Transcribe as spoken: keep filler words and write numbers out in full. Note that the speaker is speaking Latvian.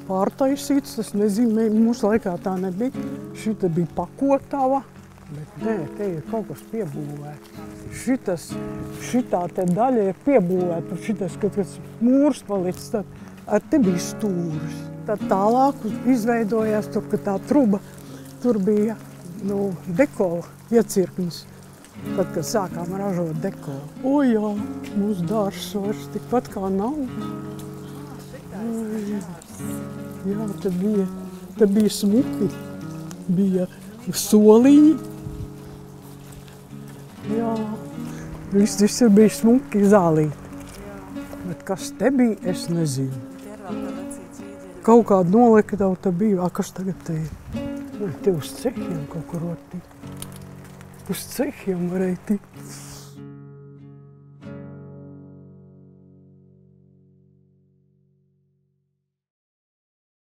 pārtaisīts, es nezinu, mūsu laikā tā nebija. Šita bija pakotava, bet nē, te ir kaut kas piebūvēts. Šitas, šitā te daļa ir piebūvēta, šitas, kad tas mūrs palicis, tad ar te bija stūris. Tad tālāk izveidojās tur, ka tā truba, tur bija, nu, dekola iecirknis. Tad, kad sākām ražot dekolu. O jā, mūsu dārzs vairs tikpat kā nav. Jā, jā, te bija, te bija smuki, bija solīņi. Jā, viss, viss ir bija smuki zālīti. Bet kas te bija, es nezinu. Kaut kāda noliktava te bija, kas tagad te ir? Te uz cehiem kaut kur var tikt. Uz cehiem varēja tikt.